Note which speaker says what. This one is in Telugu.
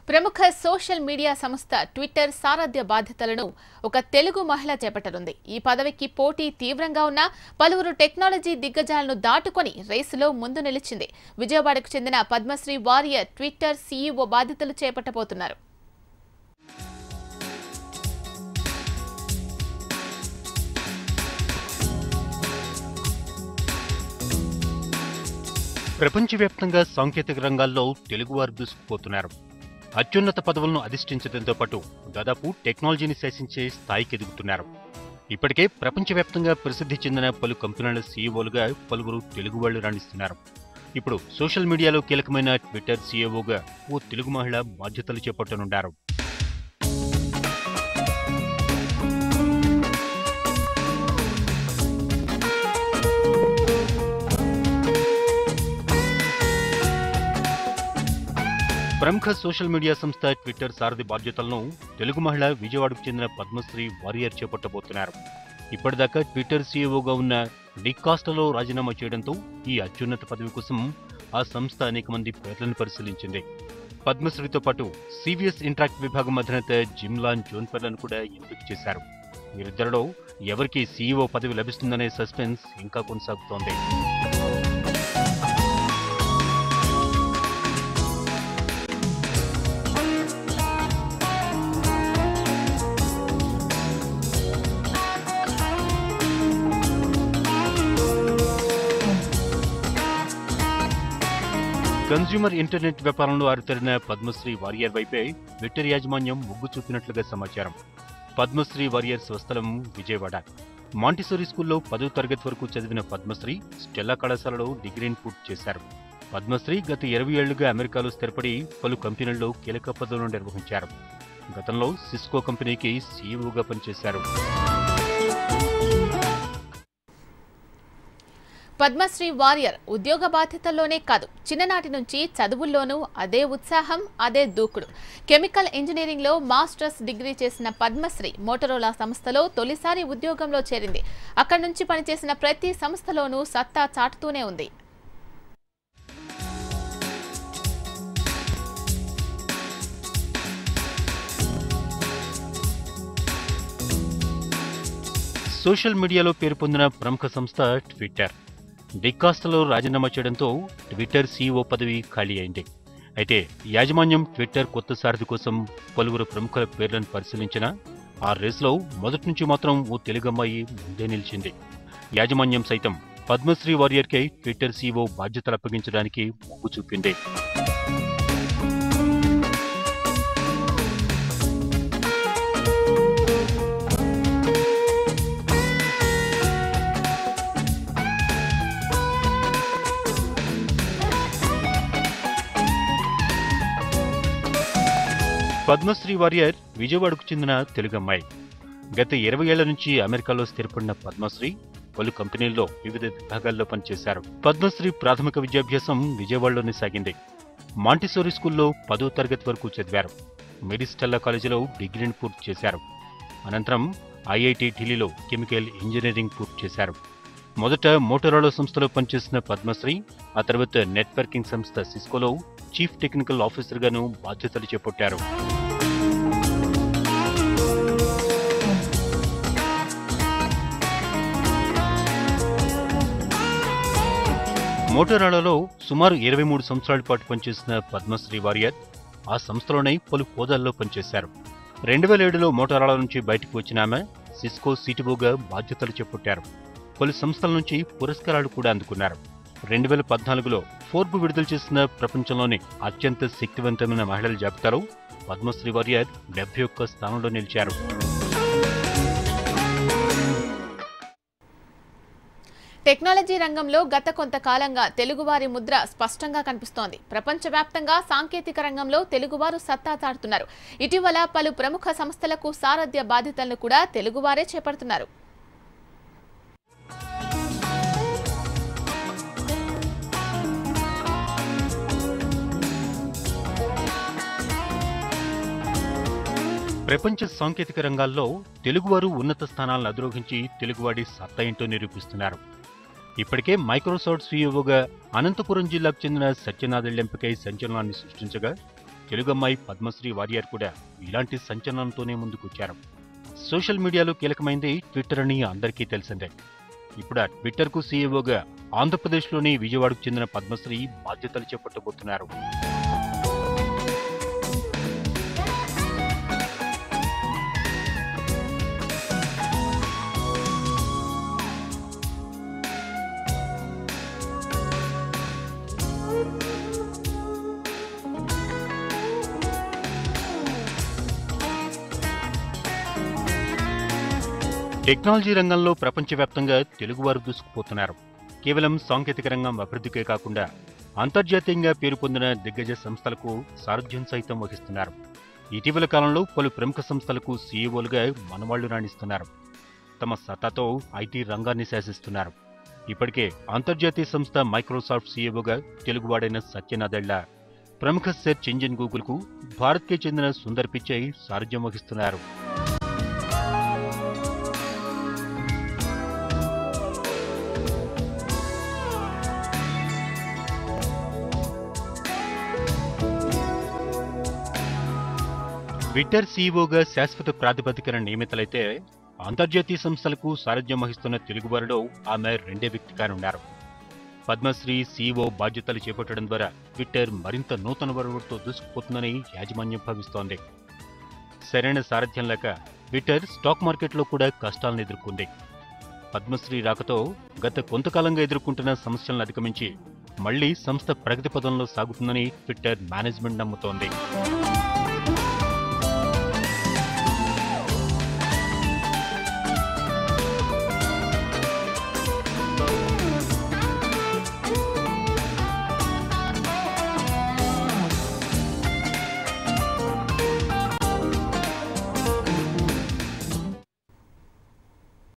Speaker 1: ప్రముఖ సోషల్ మీడియా సంస్థ ట్విట్టర్ సారథ్య బాధ్యతలను ఒక తెలుగు మహిళ చేపట్టనుంది. ఈ పదవికి పోటీ తీవ్రంగా ఉన్న పలువురు టెక్నాలజీ దిగ్గజాలను దాటుకొని రేసులో ముందు నిలిచింది. విజయవాడకు చెందిన పద్మశ్రీ వారియర్ ట్విట్టర్ సీఈఓ బాధ్యతలు చేపట్టబోతున్నారు.
Speaker 2: ప్రపంచవ్యాప్తంగా సాంకేతిక రంగాల్లో తెలుగువారు దూసుకుపోతున్నారు. అత్యున్నత పదవులను అధిష్ఠించడంతో పాటు దాదాపు టెక్నాలజీని శాసించే స్థాయికి ఎదుగుతున్నారు. ఇప్పటికే ప్రపంచవ్యాప్తంగా ప్రసిద్ధి చెందిన పలు కంపెనీల సీఈఓలుగా పలువురు తెలుగు వాళ్లు రాణిస్తున్నారు. ఇప్పుడు సోషల్ మీడియాలో కీలకమైన ట్విట్టర్ సీఈఓగా ఓ తెలుగు మహిళ బాధ్యతలు చేపట్టనున్నారు. ప్రముఖ సోషల్ మీడియా సంస్థ ట్విట్టర్ సారథి బాధ్యతలను తెలుగు మహిళ విజయవాడకు చెందిన పద్మశ్రీ వారియర్ చేపట్టబోతున్నారు. ఇప్పటిదాకా ట్విట్టర్ సీఈఓగా ఉన్న నిక్ కాస్టాలో రాజీనామా చేయడంతో ఈ అత్యున్నత పదవి కోసం ఆ సంస్థ అనేక మంది పేర్లను పరిశీలించింది. పద్మశ్రీతో పాటు సివిఎస్ ఇంటరాక్ట్ విభాగం అధినేత జిమ్లాన్ జోన్ పేర్లను కూడా ఎంపిక చేశారు. వీరిద్దరిలో ఎవరికి సీఈఓ పదవి లభిస్తుందనే సస్పెన్స్ ఇంకా కొనసాగుతోంది. కన్స్యూమర్ ఇంటర్నెట్ వ్యాపారంలో ఆరితేరిన పద్మశ్రీ వారియర్ వైపే ట్విట్టర్ యాజమాన్యం మొగ్గు చూపినట్లుగా సమాచారం. పద్మశ్రీ వారియర్ స్వస్థలం విజయవాడ. మాంటిసోరీ స్కూల్లో 10వ తరగతి వరకు చదివిన పద్మశ్రీ స్టెల్లా కళాశాలలో డిగ్రీని పూర్తి చేశారు. పద్మశ్రీ గత 20 ఏళ్లుగా అమెరికాలో స్థిరపడి పలు కంపెనీల్లో కీలక పదవులు నిర్వహించారు. గతంలో సిస్కో కంపెనీకి సీఈఓగా పనిచేశారు.
Speaker 1: పద్మశ్రీ వారియర్ ఉద్యోగ బాధ్యతల్లోనే కాదు, చిన్ననాటి నుంచి చదువుల్లోనూ అదే ఉత్సాహం, అదే దూకుడు. కెమికల్ ఇంజనీరింగ్లో మాస్టర్స్ డిగ్రీ చేసిన పద్మశ్రీ మోటరోలా సంస్థలో తొలిసారి ఉద్యోగంలో చేరింది. అక్కడి నుంచి పనిచేసిన ప్రతి సంస్థలోనూ సత్తా చాటుతూనే ఉంది.
Speaker 2: సోషల్ మీడియాలో పేరు పొందిన ప్రముఖ సంస్థ ట్విట్టర్. నిక్ కాస్టాలో రాజీనామా చేయడంతో ట్విట్టర్ సీఈఓ పదవి ఖాళీ అయింది. అయితే యాజమాన్యం ట్విట్టర్ కొత్త సారథి కోసం పలువురు ప్రముఖుల పేర్లను పరిశీలించినా ఆ రేసులో మొదటి నుంచి మాత్రం ఓ తెలుగమ్మాయి ముందే నిలిచింది. యాజమాన్యం సైతం పద్మశ్రీ వారియర్కే ట్విట్టర్ సీఈఓ బాధ్యతలు అప్పగించడానికి మొగ్గు చూపింది. పద్మశ్రీ వారియర్ విజయవాడకు చెందిన తెలుగమ్మాయి. గత 20 ఏళ్ల నుంచి అమెరికాలో స్థిరపడిన పద్మశ్రీ పలు కంపెనీల్లో వివిధ విభాగాల్లో పనిచేశారు. పద్మశ్రీ ప్రాథమిక విద్యాభ్యాసం విజయవాడలోనే సాగింది. మాంటిసోరీ స్కూల్లో 10వ తరగతి వరకు చదివారు. మెడిస్టెల్లా కాలేజీలో డిగ్రీని పూర్తి చేశారు. అనంతరం ఐఐటి ఢిల్లీలో కెమికల్ ఇంజనీరింగ్ పూర్తి చేశారు. మొదట మోటరోలా సంస్థలో పనిచేసిన పద్మశ్రీ ఆ తర్వాత నెట్వర్కింగ్ సంస్థ సిస్కోలో చీఫ్ టెక్నికల్ ఆఫీసర్గాను బాధ్యతలు చేపట్టారు. మోటరోలాలో సుమారు 23 సంవత్సరాల పాటు పనిచేసిన పద్మశ్రీ వారియర్ ఆ సంస్థలోనే పలు హోదాల్లో పనిచేశారు. 2007లో మోటరోలా నుంచి బయటకు వచ్చిన ఆమె సిస్కో సిటిఓగా బాధ్యతలు చేపట్టారు. పలు సంస్థల నుంచి పురస్కారాలు కూడా అందుకున్నారు. 2014లో ఫోర్బ్ విడుదల చేసిన ప్రపంచంలోని అత్యంత శక్తివంతమైన మహిళల జాబితాలో పద్మశ్రీ వారియర్ 71వ స్థానంలో నిలిచారు.
Speaker 1: టెక్నాలజీ రంగంలో గత కొంతకాలంగా తెలుగువారి ముద్ర స్పష్టంగా కనిపిస్తోంది. ప్రపంచవ్యాప్తంగా సాంకేతిక రంగంలో తెలుగువారు సత్తా చాటుతున్నారు. ఇటీవల పలు ప్రముఖ సంస్థలకు సారథ్య బాధ్యతలను కూడా తెలుగువారే చేపడుతున్నారు.
Speaker 2: ప్రపంచ సాంకేతిక రంగాల్లో తెలుగువారు ఉన్నత స్థానాలను అధిరోహించి తెలుగువాడి సత్తా ఏంటో నిరూపిస్తున్నారు. ఇప్పటికే మైక్రోసాఫ్ట్ సీఈఓగా అనంతపురం జిల్లాకు చెందిన సత్యనాథ్ ఎంపికై సంచలనాన్ని సృష్టించగా తెలుగమ్మాయి పద్మశ్రీ వారియర్ కూడా ఇలాంటి సంచలనంతోనే ముందుకొచ్చారు. సోషల్ మీడియాలో కీలకమైంది ట్విట్టర్ అని అందరికీ తెలిసిందే. ఇప్పుడు ఆ ట్విట్టర్కు సీఈఓగా ఆంధ్రప్రదేశ్లోని విజయవాడకు చెందిన పద్మశ్రీ బాధ్యతలు చేపట్టబోతున్నారు. టెక్నాలజీ రంగంలో ప్రపంచవ్యాప్తంగా తెలుగువారు దూసుకుపోతున్నారు. కేవలం సాంకేతిక రంగం అభివృద్ధికే కాకుండా అంతర్జాతీయంగా పేరు పొందిన దిగ్గజ సంస్థలకు సారథ్యం సైతం వహిస్తున్నారు. ఇటీవల కాలంలో పలు ప్రముఖ సంస్థలకు సీఈఓలుగా మనవాళ్లు రాణిస్తున్నారు. తమ సత్తాతో ఐటీ రంగాన్ని శాసిస్తున్నారు. ఇప్పటికే అంతర్జాతీయ సంస్థ మైక్రోసాఫ్ట్ సీఈఓగా తెలుగువాడైన సత్యనాదెళ్ల, ప్రముఖ సెర్చ్ ఇంజిన్ గూగుల్కు భారత్కే చెందిన సుందర్ పిచ్చై సారథ్యం వహిస్తున్నారు. ట్విట్టర్ సీఈఓగా శాశ్వత ప్రాతిపదికన నియమితులైతే అంతర్జాతీయ సంస్థలకు సారథ్యం వహిస్తున్న తెలుగువారిలో ఆమె రెండే వ్యక్తి కానున్నారు. పద్మశ్రీ సీఈఓ బాధ్యతలు చేపట్టడం ద్వారా ట్విట్టర్ మరింత నూతన వరవడితో దూసుకుపోతుందని యాజమాన్యం భావిస్తోంది. సరైన సారథ్యం లేక ట్విట్టర్ స్టాక్ మార్కెట్లో కూడా కష్టాలను ఎదుర్కొంది. పద్మశ్రీ రాకతో గత కొంతకాలంగా ఎదుర్కొంటున్న సమస్యలను అధిగమించి మళ్లీ సంస్థ ప్రగతి పదంలో సాగుతుందని ట్విట్టర్ మేనేజ్మెంట్ నమ్ముతోంది.